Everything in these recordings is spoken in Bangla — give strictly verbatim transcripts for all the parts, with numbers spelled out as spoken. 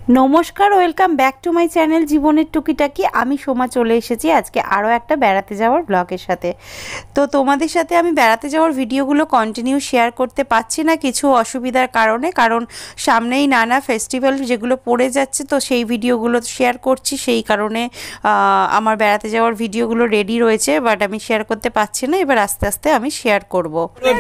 নমস্কার, welcome back to my channel জীবনের টুকিটাকি। আমি সোমা চলে এসেছি আজকে আরও একটা বেড়াতে যাওয়ার ব্লগের সাথে। তো তোমাদের সাথে আমি বেড়াতে যাওয়ার ভিডিওগুলো কন্টিনিউ শেয়ার করতে পারছি না কিছু অসুবিধার কারণে, কারণ সামনেই নানা ফেস্টিভ্যাল যেগুলো পড়ে যাচ্ছে, তো সেই ভিডিওগুলো শেয়ার করছি। সেই কারণে আমার বেড়াতে যাওয়ার ভিডিওগুলো রেডি রয়েছে, বাট আমি শেয়ার করতে পারছি না। এবার আস্তে আস্তে আমি শেয়ার করব।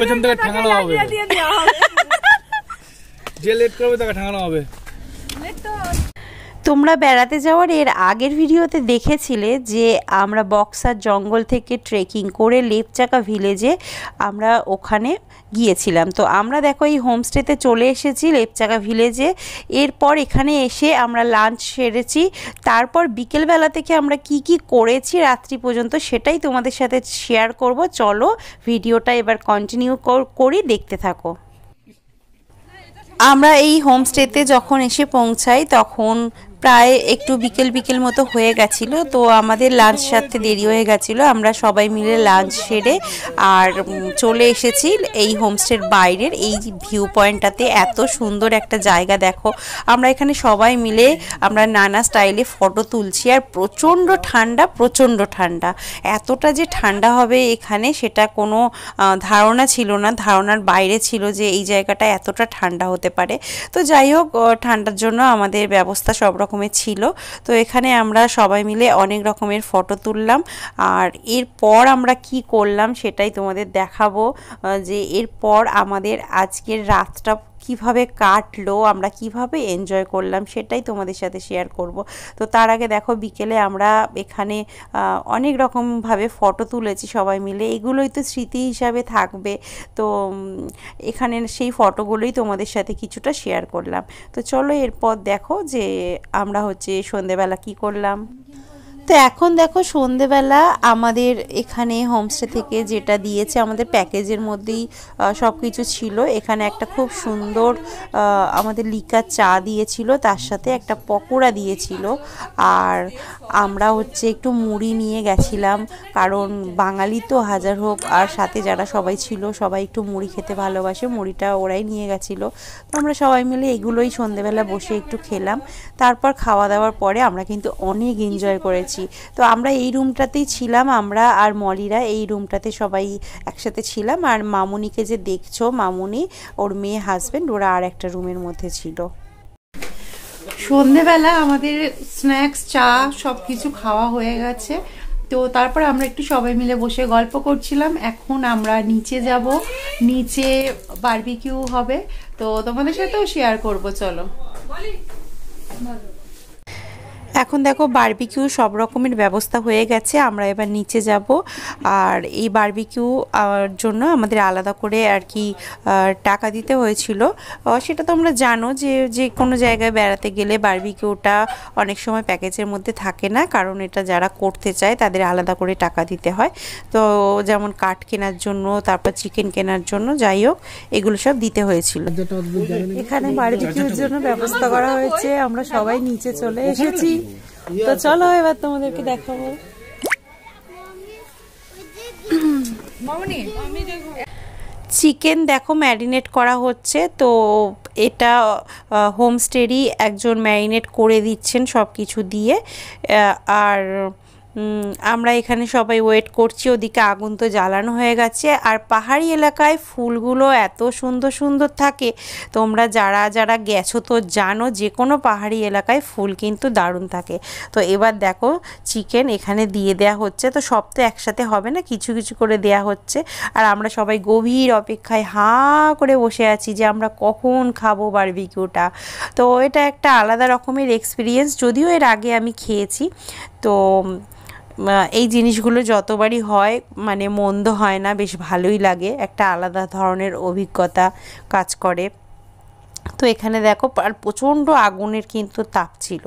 তোমরা বেড়াতে যাওয়ার এর আগের ভিডিওতে দেখেছিলে যে আমরা বক্সার জঙ্গল থেকে ট্রেকিং করে লেপচাকা ভিলেজে আমরা ওখানে গিয়েছিলাম। তো আমরা দেখো এই হোমস্টেতে চলে এসেছি লেপচাকা ভিলেজে। এরপর এখানে এসে আমরা লাঞ্চ সেরেছি। তারপর বিকেলবেলা থেকে আমরা কি কি করেছি রাত্রি পর্যন্ত সেটাই তোমাদের সাথে শেয়ার করব। চলো ভিডিওটা এবার কন্টিনিউ করি, দেখতে থাকো। আমরা এই হোমস্টেতে যখন এসে পৌঁছাই তখন প্রায় একটু বিকেল বিকেল মতো হয়ে গেছিলো। তো আমাদের লাঞ্চ সারতে দেরি হয়ে গেছিলো। আমরা সবাই মিলে লাঞ্চ সেরে আর চলে এসেছি এই হোমস্টের বাইরের এই ভিউ পয়েন্টটাতে। এত সুন্দর একটা জায়গা দেখো। আমরা এখানে সবাই মিলে আমরা নানা স্টাইলে ফটো তুলছি। আর প্রচণ্ড ঠান্ডা, প্রচণ্ড ঠান্ডা। এতটা যে ঠান্ডা হবে এখানে সেটা কোনো ধারণা ছিল না, ধারণার বাইরে ছিল যে এই জায়গাটা এতটা ঠান্ডা হতে পারে। তো যাই হোক, ঠান্ডার জন্য আমাদের ব্যবস্থা সব রকমের ছিল। তো এখানে আমরা সবাই মিলে অনেক রকমের ফটো তুললাম। আর এরপর আমরা কি করলাম সেটাই তোমাদের দেখাবো, যে এরপর আমাদের আজকের রাতটা কিভাবে কাটলো, আমরা কিভাবে এনজয় করলাম সেটাই তোমাদের সাথে শেয়ার করব। তো তার আগে দেখো বিকেলে আমরা এখানে অনেক রকমভাবে ফটো তুলেছি সবাই মিলে। এগুলোই তো স্মৃতি হিসাবে থাকবে। তো এখানে সেই ফটোগুলোই তোমাদের সাথে কিছুটা শেয়ার করলাম। তো চলো এরপর দেখো যে আমরা হচ্ছে সন্ধেবেলা কি করলাম। তো এখন দেখো সন্ধেবেলা আমাদের এখানে হোমস্টে থেকে যেটা দিয়েছে, আমাদের প্যাকেজের মধ্যেই সব কিছু ছিল। এখানে একটা খুব সুন্দর আমাদের লিকার চা দিয়েছিল, তার সাথে একটা পকোড়া দিয়েছিল। আর আমরা হচ্ছে একটু মুড়ি নিয়ে গেছিলাম, কারণ বাঙালি তো হাজার হোক, আর সাথে যারা সবাই ছিল সবাই একটু মুড়ি খেতে ভালোবাসে, মুড়িটা ওরাই নিয়ে গেছিলো। তো আমরা সবাই মিলে এগুলোই সন্ধেবেলা বসে একটু খেলাম। তারপর খাওয়া দাওয়ার পরে আমরা কিন্তু অনেক এনজয় করেছি। তো আমরা এই রুমটাতেই ছিলাম, আমরা আর মলিরা এই রুমটাতে সবাই একসাথে ছিলাম। আর মামুনিকে যে দেখছো, মামুনি ওর মেয়ে হাজবেন্ড, ওরা আর একটা রুমের মধ্যে ছিল। সন্ধেবেলা আমাদের স্ন্যাক্স, চা সব কিছু খাওয়া হয়ে গেছে। তো তারপর আমরা একটু সবাই মিলে বসে গল্প করছিলাম। এখন আমরা নিচে যাব, নিচে বারবিকিউ হবে, তো তোমাদের সাথেও শেয়ার করব। চলো। এখন দেখো বারবিকিউ সব রকমের ব্যবস্থা হয়ে গেছে, আমরা এবার নিচে যাব। আর এই বারবিকিউ জন্য আমাদের আলাদা করে আর কি টাকা দিতে হয়েছিল। সেটা তোমরা জানো যে যে কোনো জায়গায় বেড়াতে গেলে বারবিকিউটা অনেক সময় প্যাকেজের মধ্যে থাকে না, কারণ এটা যারা করতে চায় তাদের আলাদা করে টাকা দিতে হয়। তো যেমন কাঠ কেনার জন্য, তারপর চিকেন কেনার জন্য, যাই হোক এগুলো সব দিতে হয়েছিল। এখানে বারবিকিউর জন্য ব্যবস্থা করা হয়েছে, আমরা সবাই নিচে চলে এসেছি। তো চলো এবার তোমাদেরকে দেখাবো। চিকেন দেখো ম্যারিনেট করা হচ্ছে। তো এটা হোমস্টেরই একজন ম্যারিনেট করে দিচ্ছেন সব কিছু দিয়ে। আর আমরা এখানে সবাই ওয়েট করছি, ওদিকে আগুন তো জ্বালানো হয়ে গেছে। আর পাহাড়ি এলাকায় ফুলগুলো এত সুন্দর সুন্দর থাকে, তোমরা যারা যারা গেছো তো জানো যে কোনো পাহাড়ি এলাকায় ফুল কিন্তু দারুণ থাকে। তো এবার দেখো চিকেন এখানে দিয়ে দেয়া হচ্ছে। তো সব তো একসাথে হবে না, কিছু কিছু করে দেয়া হচ্ছে। আর আমরা সবাই গভীর অপেক্ষায় হাঁ করে বসে আছি যে আমরা কখন খাবো বারবিকিউটা। তো এটা একটা আলাদা রকমের এক্সপিরিয়েন্স, যদিও এর আগে আমি খেয়েছি। তো এই জিনিসগুলো যতবারই হয় মানে মন্দ হয় না, বেশ ভালোই লাগে, একটা আলাদা ধরনের অভিজ্ঞতা কাজ করে। তো এখানে দেখো আর প্রচণ্ড আগুনের কিন্তু তাপ ছিল।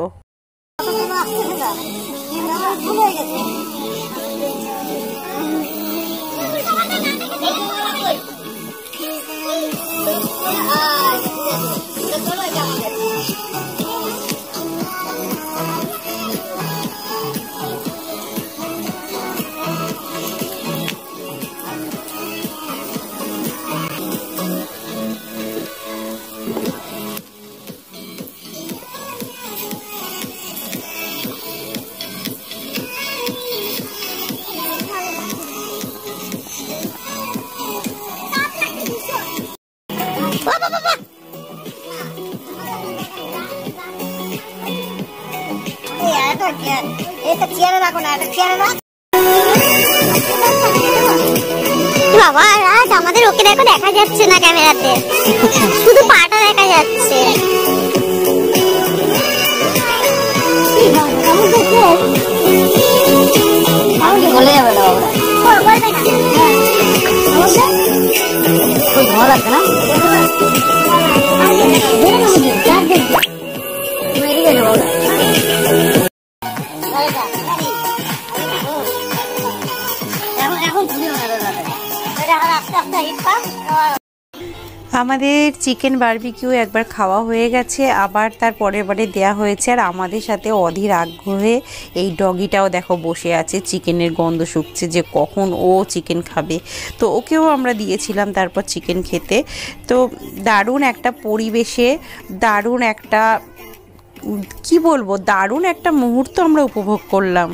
বাবা রাজ আমাদের ওকে দেখো দেখা যাচ্ছে না ক্যামেরাতে, শুধু পাটা দেখা যাচ্ছে। বলে যাবে না ভালো লাগছে না আমাদের চিকেন বারবিকিউ একবার খাওয়া হয়ে গেছে, আবার তার পরের বারে দেয়া হয়েছে। আর আমাদের সাথে অধীর আগ্রহে এই ডগিটাও দেখো বসে আছে, চিকেনের গন্ধ শুকছে যে কখন ও চিকেন খাবে। তো ওকেও আমরা দিয়েছিলাম তারপর চিকেন খেতে। তো দারুণ একটা পরিবেশে দারুণ একটা কি বলবো দারুণ একটা মুহূর্ত আমরা উপভোগ করলাম।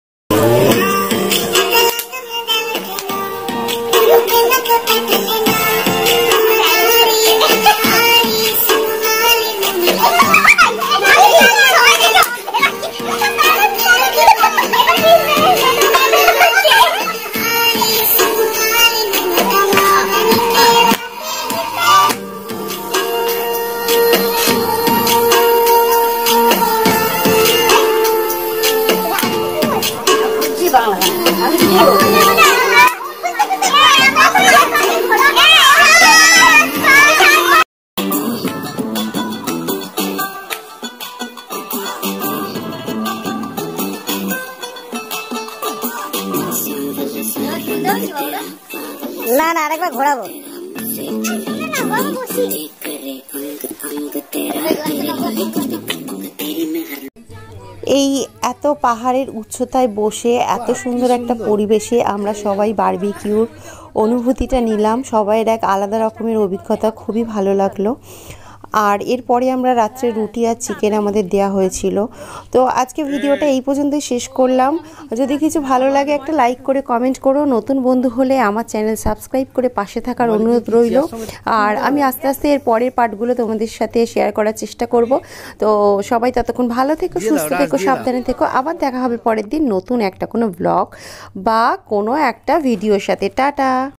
না না আরেকবার ঘোরাবো। এই এত পাহাড়ের উচ্চতায় বসে এত সুন্দর একটা পরিবেশে আমরা সবাই বারবিকিউর অনুভূতিটা নিলাম। সবাইয়ের এক আলাদা রকমের অভিজ্ঞতা, খুবই ভালো লাগলো। আর এরপরে আমরা রাত্রে রুটি আর চিকেন আমাদের দেয়া হয়েছিল। তো আজকে ভিডিওটা এই পর্যন্তই শেষ করলাম। যদি কিছু ভালো লাগে একটা লাইক করে কমেন্ট করো, নতুন বন্ধু হলে আমার চ্যানেল সাবস্ক্রাইব করে পাশে থাকার অনুরোধ রইল। আর আমি আস্তে আস্তে এর পরের পার্টগুলো তোমাদের সাথে শেয়ার করার চেষ্টা করব। তো সবাই ততক্ষণ ভালো থেকো, সুস্থ থেকো, সাবধানে থেকো। আবার দেখা হবে পরের দিন নতুন একটা কোনো ব্লগ বা কোনো একটা ভিডিওর সাথে। টাটা।